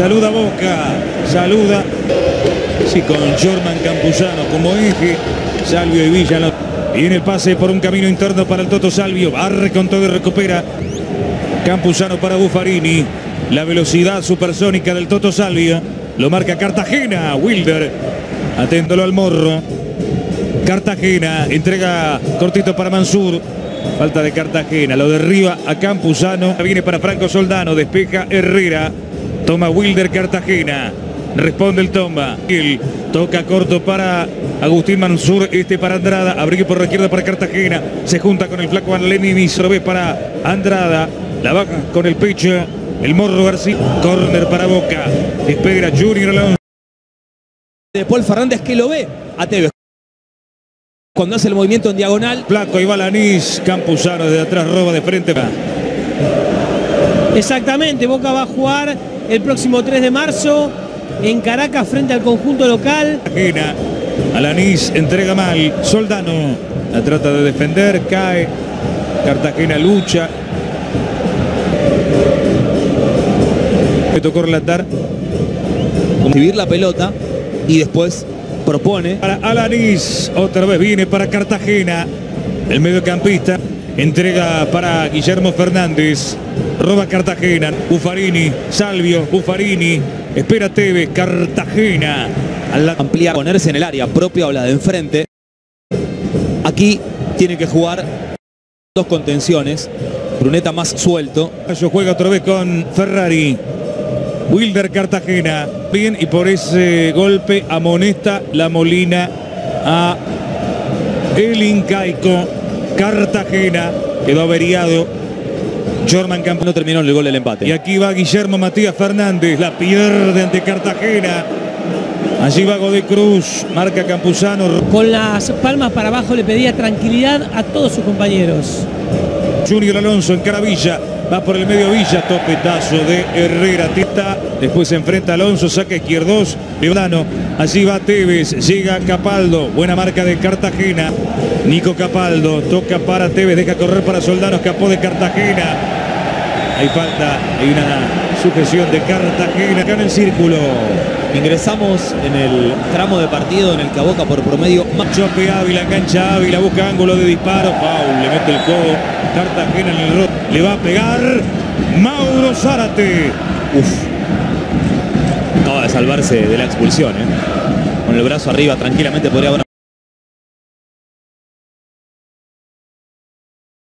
Saluda Boca, saluda. Sí, con Jorman Campuzano como eje. Salvio y Villa. Viene el pase por un camino interno para el Toto Salvio. Barre con todo y recupera. Campuzano para Buffarini. La velocidad supersónica del Toto Salvio. Lo marca Cartagena. Wilder. Aténtolo al morro. Cartagena. Entrega cortito para Mansur. Falta de Cartagena. Lo derriba a Campuzano. Viene para Franco Soldano. Despeja Herrera. Toma Wilder Cartagena. Responde el Tomba. Él toca corto para Agustín Mansur. Este para Andrada. Abrigue por la izquierda para Cartagena. Se junta con el flaco Lenin. Sorbe para Andrada. La baja con el pecho. El morro García. Corner para Boca. Espera Junior Alonso. De Paul Fernández que lo ve a Tevez. Cuando hace el movimiento en diagonal. Flaco y Balanís. Campuzano desde atrás roba de frente. Exactamente. Boca va a jugar el próximo 3 de marzo en Caracas frente al conjunto local. Cartagena. Alanís entrega mal. Soldano la trata de defender. Cae. Cartagena lucha. Me tocó relatar. Recibir la pelota y después propone. Para Alanís. Otra vez viene para Cartagena. El mediocampista. Entrega para Guillermo Fernández. Roba Cartagena. Buffarini. Salvio. Buffarini. Espera Tevez. Cartagena. Ampliar, ponerse en el área propia o la de enfrente. Aquí tiene que jugar dos contenciones. Bruneta más suelto. Juega otra vez con Ferrari. Wilder Cartagena. Bien, y por ese golpe amonesta la Molina a el incaico. Cartagena quedó averiado. Jorman Campuzano no terminó el gol del empate. Y aquí va Guillermo Matías Fernández. La pierde ante Cartagena. Allí va Godoy Cruz. Marca Campuzano. Con las palmas para abajo le pedía tranquilidad a todos sus compañeros. Junior Alonso en Caravilla. Va por el medio Villa. Topetazo de Herrera. Tita. Después se enfrenta Alonso. Saca izquierdos. Leodano. Allí va Tevez. Llega Capaldo. Buena marca de Cartagena. Nico Capaldo. Toca para Tevez. Deja correr para Soldano. Escapó de Cartagena. Hay falta. Hay una sujeción de Cartagena. Acá en el círculo. Ingresamos en el tramo de partido en el que Boca por promedio. Chope Ávila, engancha Ávila, busca ángulo de disparo. Paul le mete el codo. Cartagena en el rot. Le va a pegar Mauro Zárate. Acaba de salvarse de la expulsión. Con el brazo arriba tranquilamente podría haber.